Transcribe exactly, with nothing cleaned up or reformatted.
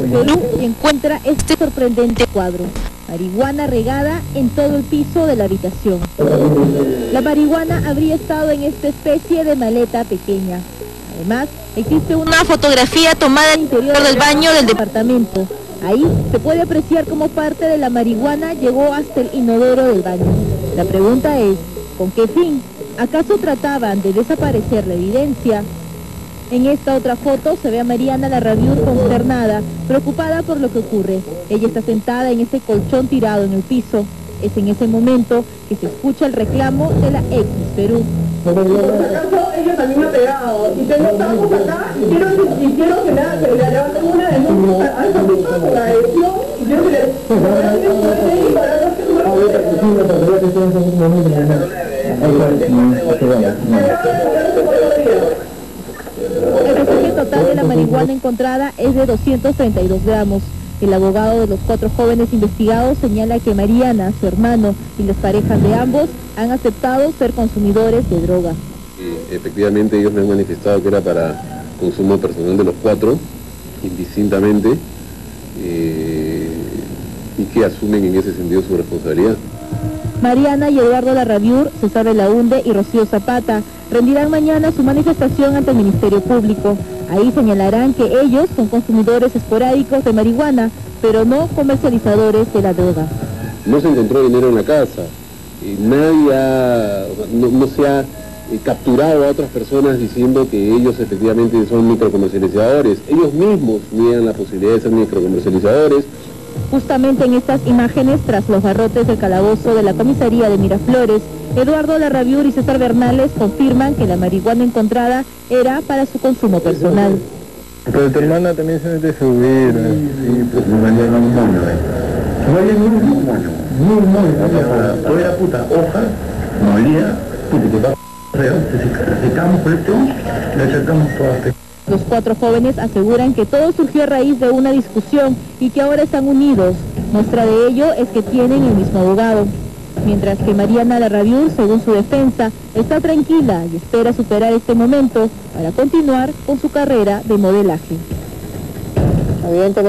Perú y encuentra este sorprendente cuadro: marihuana regada en todo el piso de la habitación. La marihuana habría estado en esta especie de maleta pequeña. Además, existe una fotografía tomada al interior del baño del departamento. Ahí se puede apreciar cómo parte de la marihuana llegó hasta el inodoro del baño. La pregunta es, ¿con qué fin? ¿Acaso trataban de desaparecer la evidencia? En esta otra foto se ve a Mariana Larraviur consternada, preocupada por lo que ocurre. Ella está sentada en ese colchón tirado en el piso. Es en ese momento que se escucha el reclamo de la ex Perú. Por si acaso ella también me ha pegado, y tengo estamos acá, y quiero, y quiero que, me, que le levanten una denuncia a esa persona por la agresión, y quiero que le... El porcentaje total de la marihuana encontrada es de doscientos treinta y dos gramos. El abogado de los cuatro jóvenes investigados señala que Mariana, su hermano y las parejas de ambos han aceptado ser consumidores de droga. Y efectivamente ellos me han manifestado que era para consumo personal de los cuatro, indistintamente, eh, y que asumen en ese sentido su responsabilidad. Mariana y Eduardo Larraviur, César Belaunde y Rocío Zapata rendirán mañana su manifestación ante el Ministerio Público. Ahí señalarán que ellos son consumidores esporádicos de marihuana, pero no comercializadores de la droga. No se encontró dinero en la casa, y nadie ha, no, no se ha eh, capturado a otras personas diciendo que ellos efectivamente son microcomercializadores. Ellos mismos niegan la posibilidad de ser microcomercializadores. Justamente en estas imágenes, tras los barrotes del calabozo de la comisaría de Miraflores, Eduardo Larraviur y César Bernales confirman que la marihuana encontrada era para su consumo personal. Pero tu hermana también se mete a subir. Sí, pues me valía un moño, eh. Me valía un moño, un moño. Toda la puta hoja, molía, puta, que va feo, se secamos por esto, le sacamos todas las... Los cuatro jóvenes aseguran que todo surgió a raíz de una discusión y que ahora están unidos. Muestra de ello es que tienen el mismo abogado. Mientras que Mariana Larraviur, según su defensa, está tranquila y espera superar este momento para continuar con su carrera de modelaje.